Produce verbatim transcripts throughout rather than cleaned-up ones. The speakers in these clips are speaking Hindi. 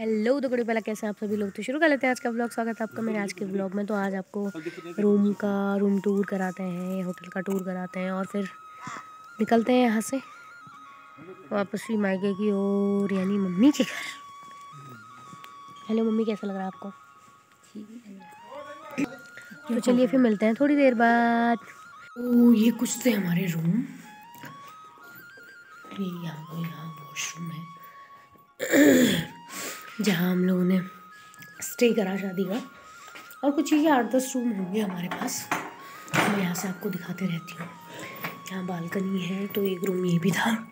हेलो तो बड़ी पहला कैसे आप सभी लोग। तो शुरू कर लेते हैं आज का व्लॉग। स्वागत है आपका मेरे आज के व्लॉग में। तो आज आपको रूम का रूम टूर कराते हैं, होटल का टूर कराते हैं और फिर निकलते हैं यहाँ से वापस भी मायके की ओर, यानी मम्मी के घर। हेलो मम्मी, कैसा लग रहा है आपको? तो चलिए फिर मिलते हैं थोड़ी देर बाद। तो ये कुछ थे हमारे रूम। ये यहाँ यहाँ वॉशरूम है जहाँ हम लोगों ने स्टे करा शादी का। और कुछ ये आठ दस रूम होंगे हमारे पास। मैं यहाँ से आपको दिखाते रहती हूँ। यहाँ बालकनी है, तो एक रूम ये भी था।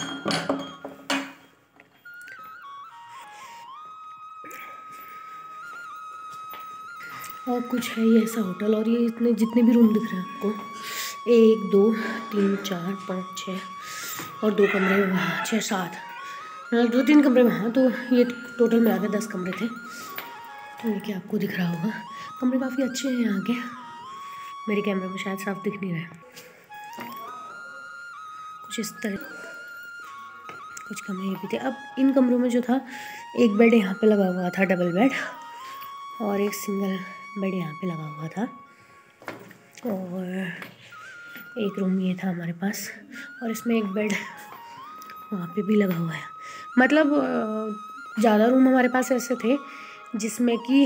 और कुछ है ये ऐसा होटल। और ये इतने जितने भी रूम दिख रहे हैं आपको, एक दो तीन चार पाँच छः और दो कमरे वहाँ, छः सात, मतलब दो तीन कमरे वहाँ, तो ये टोटल में आ गए दस कमरे थे। तो ये क्या आपको दिख रहा होगा, कमरे काफ़ी अच्छे हैं यहाँ के। मेरे कैमरे में शायद साफ दिख नहीं रहा है। कुछ इस तरह कुछ कमरे ये भी थे। अब इन कमरों में जो था, एक बेड यहाँ पे लगा हुआ था, डबल बेड, और एक सिंगल बेड यहाँ पे लगा हुआ था। और एक रूम ये था हमारे पास, और इसमें एक बेड वहाँ पे भी लगा हुआ है। मतलब ज़्यादा रूम हमारे पास ऐसे थे जिसमें कि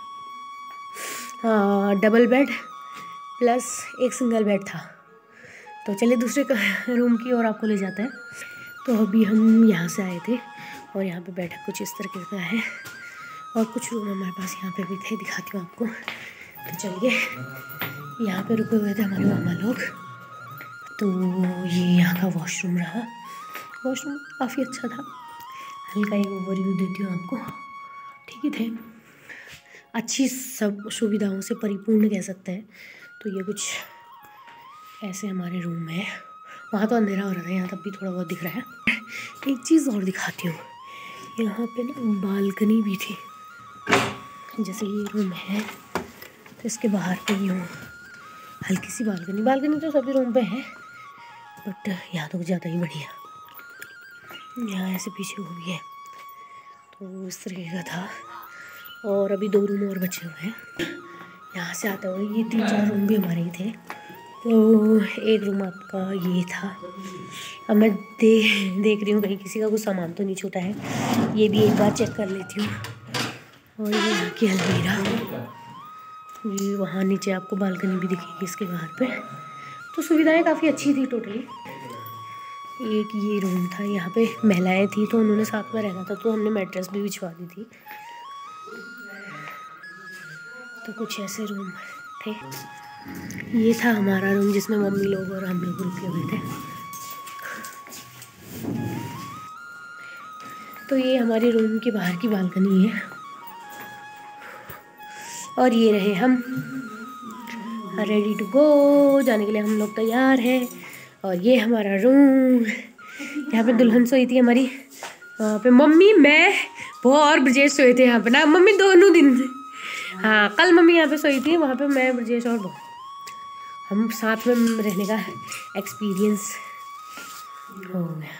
डबल बेड प्लस एक सिंगल बेड था। तो चलिए दूसरे रूम की ओर आपको ले जाते हैं। तो अभी हम यहाँ से आए थे और यहाँ पे बैठक कुछ इस तरीके का है। और कुछ रूम हमारे पास यहाँ पे भी थे, दिखाती हूँ आपको। तो चलिए, यहाँ पे रुके हुए थे हमारे मामा लोग। तो ये यहाँ का वॉशरूम रहा। वॉशरूम काफ़ी अच्छा था। हल्का एक ओवरव्यू देती हूँ आपको। ठीक ही थे, अच्छी सब सुविधाओं से परिपूर्ण कह सकते हैं। तो ये कुछ ऐसे हमारे रूम है। वहाँ तो अंधेरा हो रहा था, यहाँ तब भी थोड़ा बहुत दिख रहा है। एक चीज़ और दिखाती हूँ, यहाँ पे ना बालकनी भी थी। जैसे ये रूम है तो इसके बाहर पे ही हूँ, हल्की सी बालकनी। बालकनी तो सभी रूम पे है, बट यहाँ तो ज़्यादा ही बढ़िया। यहाँ ऐसे पीछे वो भी है। तो इस तरीके का था। और अभी दो रूम और बचे हुए हैं। यहाँ से आता हुआ ये तीन चार रूम भी हमारे ही थे। तो एक रूम आपका ये था। अब मैं दे देख रही हूँ कहीं किसी का कुछ सामान तो नहीं छूटा है। ये भी एक बार चेक कर लेती हूँ। और ये यहाँ की अलमीरा, ये वहाँ नीचे आपको बालकनी भी दिखेगी इसके बाहर पे। तो सुविधाएं काफ़ी अच्छी थी टोटली। एक ये रूम था, यहाँ पे महिलाएं थी तो उन्होंने साथ में रहना था, तो हमने मैट्रेस भी बिछवा दी थी। तो कुछ ऐसे रूम थे। ये था हमारा रूम जिसमें मम्मी लोग और हम लोग रुके हुए थे। तो ये हमारे रूम के बाहर की बालकनी है। और ये रहे हम, रेडी टू गो, जाने के लिए हम लोग तैयार हैं। और ये हमारा रूम। यहाँ पे दुल्हन सोई थी हमारी, वहाँ पे मम्मी, मैं, वो और ब्रजेश सोए थे यहाँ पे ना। मम्मी दोनों दिन, हाँ कल मम्मी यहाँ पे सोई थी, वहाँ पे मैं, ब्रजेश और वो हम साथ में रहने का एक्सपीरियंस हो गया।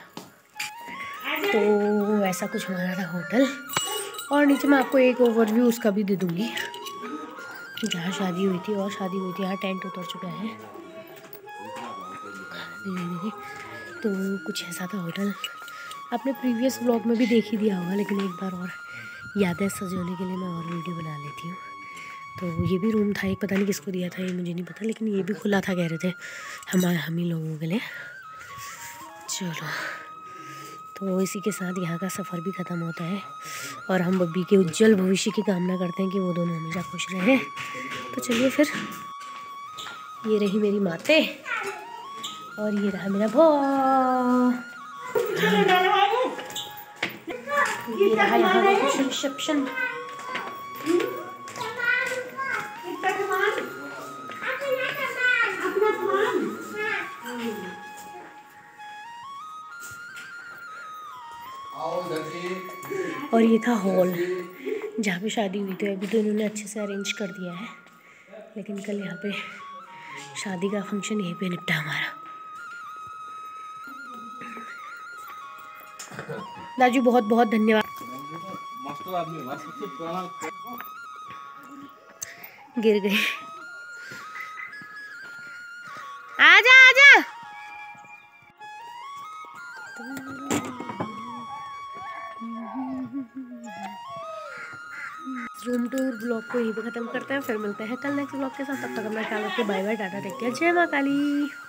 तो ऐसा कुछ हमारा था होटल। और नीचे मैं आपको एक ओवरव्यू उसका भी दे दूँगी, जहाँ शादी हुई थी। और शादी हुई थी यहाँ, टेंट उतर चुका है धीरे धीरे। तो कुछ ऐसा था होटल। आपने प्रीवियस व्लॉग में भी देख ही दिया होगा, लेकिन एक बार और यादें सजोने के लिए मैं और वीडियो बना लेती हूँ। तो ये भी रूम था एक, पता नहीं किसको दिया था ये मुझे नहीं पता, लेकिन ये भी खुला था कह रहे थे हमारे हम ही लोगों के लिए। चलो, तो इसी के साथ यहाँ का सफ़र भी ख़त्म होता है। और हम बब्बी के उज्जवल भविष्य की कामना करते हैं कि वो दोनों हमेशा खुश रहें। तो चलिए फिर, ये रही मेरी माते और ये रहा मेरा भो। ये रहा यहाँ का कुछ रिसेप्शन। और ये था हॉल जहाँ पे शादी हुई थी। अभी तो इन्होंने अच्छे से अरेंज कर दिया है, लेकिन कल यहाँ पे शादी का फंक्शन यहीं पे निपटा हमारा। दाजू बहुत बहुत धन्यवाद। गिर गई। आजा आजा। रूम टूर ब्लॉग को यहीं पे खत्म करते हैं, फिर मिलते हैं कल नेक्स्ट ब्लॉग के साथ। तब तक अपना ख्याल रखिए। बाय बाय, टाटा, टेक केयर, जय माँ काली।